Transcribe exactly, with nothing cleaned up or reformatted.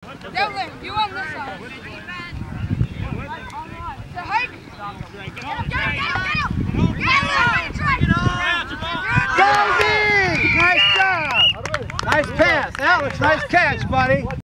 Devlin, you on this side. The hike. Get him, get him, get him, get him! Get him! Go, Z! Nice job! Nice pass. Alex, nice catch, buddy.